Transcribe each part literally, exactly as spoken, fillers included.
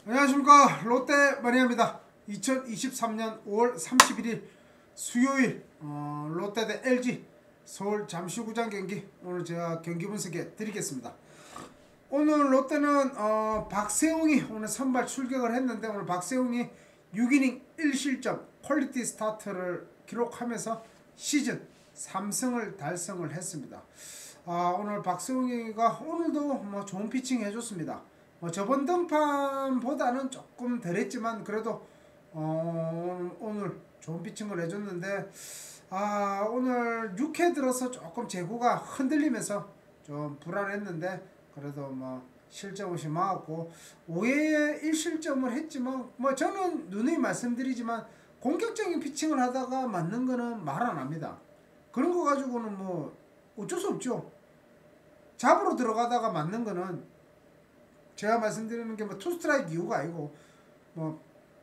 안녕하십니까, 롯데 마니아입니다. 이천이십삼년 오월 삼십일일 수요일 어, 롯데 대 엘지 서울 잠실구장 경기, 오늘 제가 경기 분석해 드리겠습니다. 오늘 롯데는 어, 박세웅이 오늘 선발 출격을 했는데, 오늘 박세웅이 육 이닝 일 실점 퀄리티 스타트를 기록하면서 시즌 삼 승을 달성을 했습니다. 아, 오늘 박세웅이가 오늘도 뭐 좋은 피칭 해줬습니다. 뭐 저번 등판보다는 조금 덜했지만 그래도 어, 오늘 좋은 피칭을 해줬는데, 아, 오늘 육 회 들어서 조금 제구가 흔들리면서 좀 불안했는데 그래도 뭐 실점 없이 막았고, 오 회에 일 실점을 했지만 뭐 저는 누누이 말씀드리지만 공격적인 피칭을 하다가 맞는 거는 말 안 합니다. 그런 거 가지고는 뭐 어쩔 수 없죠. 잡으러 들어가다가 맞는 거는 제가 말씀드리는 게 뭐 투스트라이크 이유가 아니고, 뭐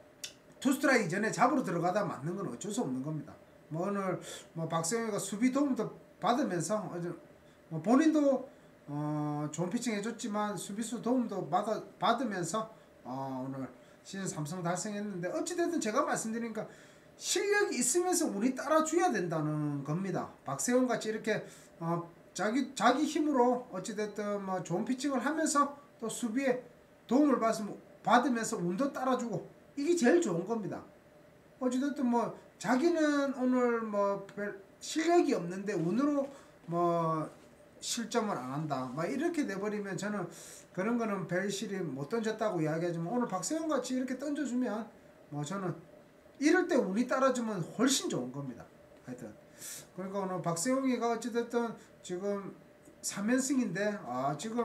투스트라이크 전에 잡으러 들어가다 맞는 건 어쩔 수 없는 겁니다. 뭐 오늘 뭐 박세웅이가 수비 도움도 받으면서 뭐 본인도 어 좋은 피칭 해줬지만 수비수 도움도 받아, 받으면서 어 오늘 시즌 삼 승 달성했는데, 어찌됐든 제가 말씀드리니까 실력이 있으면서 운이 따라줘야 된다는 겁니다. 박세웅 같이 이렇게 어 자기 자기 힘으로 어찌됐든 뭐 좋은 피칭을 하면서 또 수비에 도움을 받으면서 운도 따라주고, 이게 제일 좋은 겁니다. 어찌됐든 뭐 자기는 오늘 뭐 별 실력이 없는데 운으로 뭐 실점을 안 한다, 막 이렇게 돼버리면 저는 그런 거는 별 실이 못 던졌다고 이야기하지만, 오늘 박세웅 같이 이렇게 던져주면 뭐 저는 이럴 때 운이 따라주면 훨씬 좋은 겁니다. 하여튼 그러니까 오늘 박세웅이가 어찌됐든 지금 삼 연승인데, 아 지금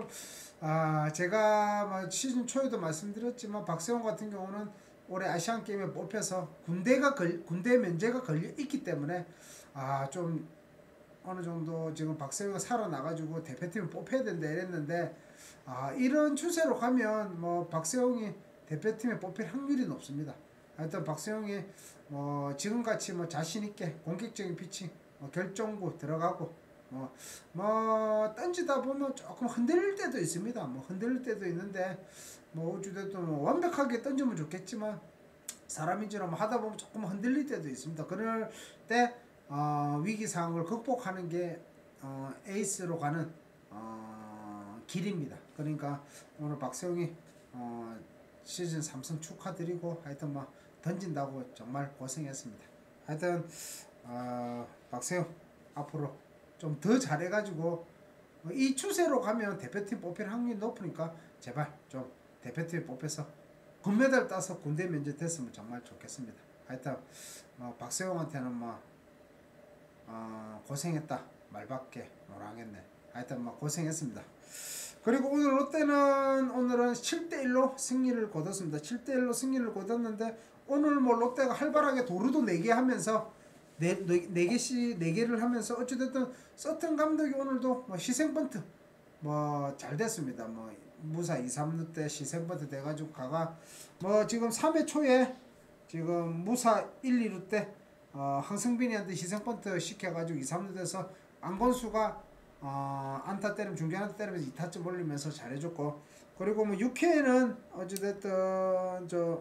아 제가 뭐 시즌 초에도 말씀드렸지만 박세웅 같은 경우는 올해 아시안 게임에 뽑혀서 군대가 걸, 군대 면제가 걸려 있기 때문에 아 좀 어느 정도 지금 박세웅이 살아나가지고 대표팀에 뽑혀야 된다 이랬는데, 아 이런 추세로 가면 뭐 박세웅이 대표팀에 뽑힐 확률이 높습니다. 하여튼 박세웅이 뭐 지금같이 뭐 자신있게 공격적인 피칭, 뭐 결정구 들어가고 뭐, 뭐 던지다 보면 조금 흔들릴 때도 있습니다. 뭐 흔들릴 때도 있는데 뭐 어찌됐든 뭐 완벽하게 던지면 좋겠지만 사람인지라 하다 보면 조금 흔들릴 때도 있습니다. 그럴 때 어, 위기 상황을 극복하는 게 어, 에이스로 가는 어, 길입니다. 그러니까 오늘 박세웅이 어, 시즌 삼 승 축하드리고, 하여튼 뭐 던진다고 정말 고생했습니다. 하여튼 어, 박세웅 앞으로 좀 더 잘해가지고 이 추세로 가면 대표팀 뽑힐 확률이 높으니까 제발 좀 대표팀에 뽑혀서 금메달 따서 군대 면제 됐으면 정말 좋겠습니다. 하여튼 뭐 박세웅한테는 뭐 어, 고생했다 말밖에 못하겠네. 하여튼 뭐 고생했습니다. 그리고 오늘 롯데는 오늘은 칠 대 일로 승리를 거뒀습니다. 칠 대 일로 승리를 거뒀는데, 오늘 뭐 롯데가 활발하게 도루도 네 개 하면서 네, 네, 네 개씩 네 개를 하면서 어찌됐든 서튼 감독이 오늘도 뭐 희생번트 뭐 잘 됐습니다. 뭐 무사 이, 삼 루 때 희생번트 돼가지고 가가 뭐 지금 삼 회 초에 지금 무사 일, 이 루 때 어, 황승빈이한테 희생번트 시켜가지고 이, 삼 루 돼서 안건수가 어, 안타 때리면 중계 안타 때리면서 이 타점 올리면서 잘해줬고, 그리고 뭐 육 회에는 어찌됐든 저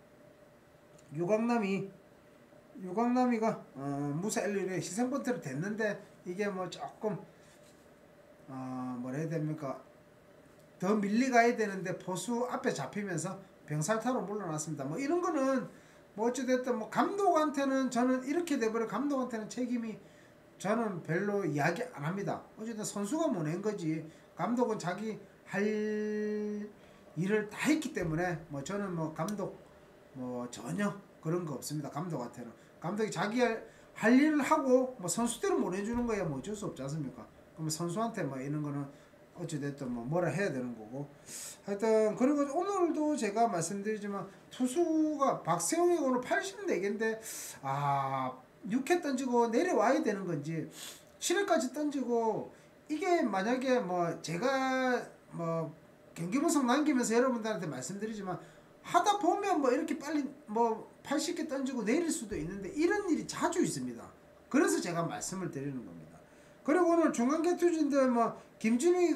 유광남이 유광남이가 어, 무사 일, 이 루에 희생번트를 댔는데, 이게 뭐 조금 어, 뭐라 해야 됩니까, 더 밀리가야 되는데 포수 앞에 잡히면서 병살타로 물러났습니다. 뭐 이런 거는 뭐 어찌됐든 뭐 감독한테는 저는 이렇게 돼버려 감독한테는 책임이 저는 별로 이야기 안 합니다. 어쨌든 선수가 뭐 낸 거지, 감독은 자기 할 일을 다 했기 때문에 뭐 저는 뭐 감독 뭐 전혀 그런 거 없습니다. 감독한테는 감독이 자기 할, 할 일을 하고 뭐 선수대로 못 해주는 거야 뭐 어쩔 수 없지 않습니까? 그럼 선수한테 뭐 이런 거는 어찌됐든 뭐 뭐라 해야 되는 거고. 하여튼 그리고 오늘도 제가 말씀드리지만 투수가 박세웅이 오늘 팔십사 개인데 아 육 회 던지고 내려와야 되는 건지 칠 회까지 던지고, 이게 만약에 뭐 제가 뭐 경기 분석 남기면서 여러분들한테 말씀드리지만 하다 보면 뭐 이렇게 빨리 뭐 팔십 개 던지고 내릴 수도 있는데 이런 일이 자주 있습니다. 그래서 제가 말씀을 드리는 겁니다. 그리고 오늘 중간개 투진들 뭐 김준희가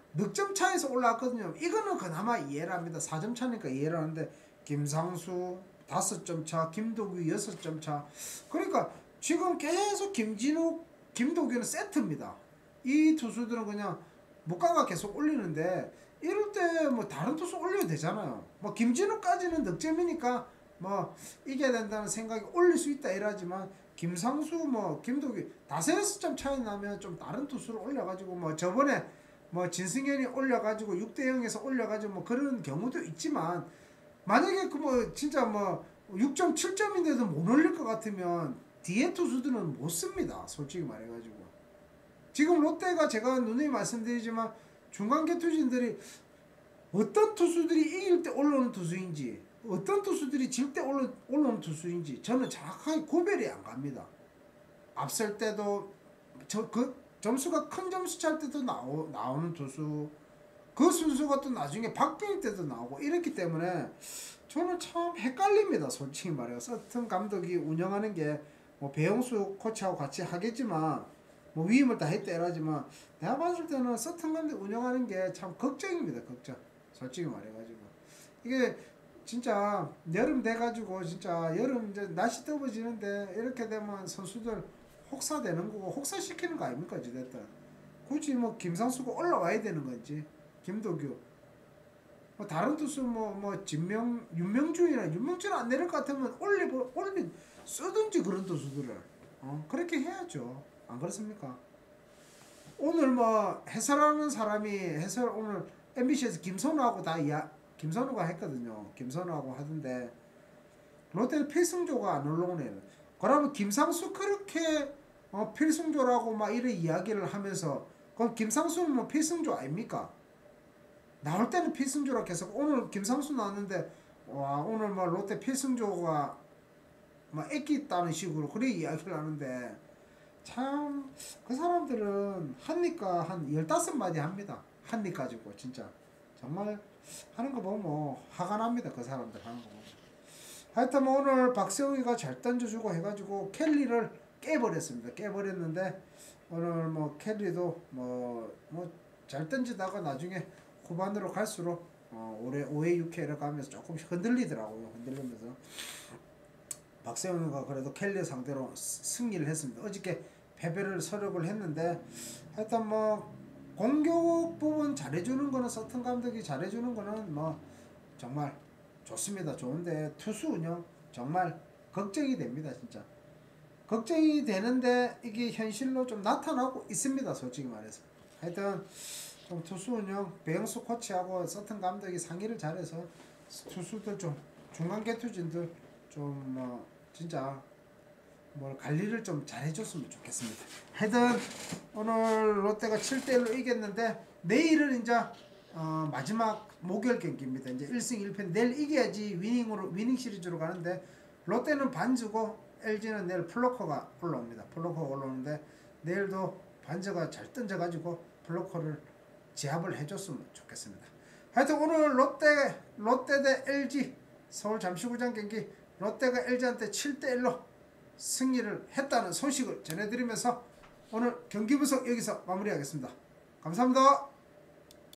넉점 차에서 올라왔거든요. 이거는 그나마 이해를 합니다. 사 점 차니까 이해를 하는데 김상수 다섯 점 차, 김도규 여섯 점 차. 그러니까 지금 계속 김진욱, 김도규는 세트입니다. 이 투수들은 그냥 무가가 계속 올리는데 이럴 때 뭐 다른 투수 올려도 되잖아요. 뭐 김진욱까지는 득점이니까 뭐 이겨야 된다는 생각이 올릴 수 있다 이러지만 김상수 뭐 김도규 다섯 여섯 점 차이 나면 좀 다른 투수를 올려가지고 뭐 저번에 뭐 진승현이 올려가지고 육 대 영에서 올려가지고 뭐 그런 경우도 있지만 만약에 그 뭐 진짜 뭐 육 점 칠 점인데도 못 올릴 것 같으면 뒤에 투수들은 못 씁니다. 솔직히 말해가지고 지금 롯데가 제가 누누이 말씀드리지만 중간계 투진들이 어떤 투수들이 이길 때 올라오는 투수인지 어떤 투수들이 질 때 올라오는 투수인지 저는 정확하게 구별이 안 갑니다. 앞설 때도 저 그 점수가 큰 점수 찰 때도 나오, 나오는 투수 그 순수가 또 나중에 박빙 때도 나오고 이렇기 때문에 저는 참 헷갈립니다. 솔직히 말해서 서튼 감독이 운영하는 게 뭐 배영수 코치하고 같이 하겠지만 뭐 위임을 다 했다 이러지만 내가 봤을 때는 서튼 감독 운영하는 게 참 걱정입니다. 걱정. 솔직히 말해가지고 이게 진짜 여름 돼가지고 진짜 여름 이제 날씨 더워지는데 이렇게 되면 선수들 혹사되는 거고 혹사시키는 거 아닙니까? 어찌됐든 굳이 뭐 김상수가 올라와야 되는 건지 김도규 뭐 다른 투수 뭐 뭐 진명 윤명준이나 윤명준 안 내릴 것 같으면 올리고 올리 쓰든지 그런 투수들을 어 그렇게 해야죠. 안 그렇습니까? 오늘 뭐 해설하는 사람이 해설 오늘 엠비씨에서 김선우하고 다 이야 김선우가 했거든요. 김선우하고 하던데 롯데 필승조가 안 올라오네. 그러면 김상수 그렇게 어, 필승조라고 막 이런 이야기를 하면서 그럼 김상수는 뭐 필승조 아닙니까? 나올 때는 필승조라 계속 오늘 김상수 나왔는데 와 오늘 뭐 롯데 필승조가 막 애끼다는 식으로 그래 이야기를 하는데 참 그 사람들은 한니까 한 열다섯 마디 합니다. 한니 가지고 진짜 정말 하는 거 보면 뭐 화가 납니다. 그 사람들 하는 거 보면. 하여튼 뭐 오늘 박세웅이가 잘 던져주고 해가지고 켈리를 깨버렸습니다. 깨버렸는데 오늘 뭐 켈리도 뭐 뭐 잘 던지다가 나중에 후반으로 갈수록 어 올해 오 회 육 회를 가면서 조금 흔들리더라고요. 흔들리면서 박세웅이가 그래도 켈리 상대로 승리를 했습니다. 어저께 패배를 서력을 했는데 하여튼 뭐 공격 부분 잘해주는 거는 서튼 감독이 잘해주는 거는 뭐 정말 좋습니다. 좋은데 투수 운영 정말 걱정이 됩니다. 진짜 걱정이 되는데 이게 현실로 좀 나타나고 있습니다. 솔직히 말해서 하여튼 좀 투수 운영 배영수 코치하고 서튼 감독이 상의를 잘해서 투수들 좀 중간계 투진들 좀 뭐 진짜 뭘 관리를 좀 잘해줬으면 좋겠습니다. 하여튼 오늘 롯데가 칠 대 일로 이겼는데 내일은 이제 어 마지막 목요일 경기입니다. 이제 일 승 일 패 내일 이겨야지 위닝으로 위닝 시리즈로 가는데 롯데는 반주고 엘지는 내일 플로커가 올라옵니다. 플로커가 올라오는데 내일도 반저가 잘 던져가지고 플로커를 제압을 해줬으면 좋겠습니다. 하여튼 오늘 롯데 롯데 대 엘지 서울 잠시구장 경기 롯데가 엘지한테 칠 대 일로 승리를 했다는 소식을 전해드리면서 오늘 경기 분석 여기서 마무리하겠습니다. 감사합니다.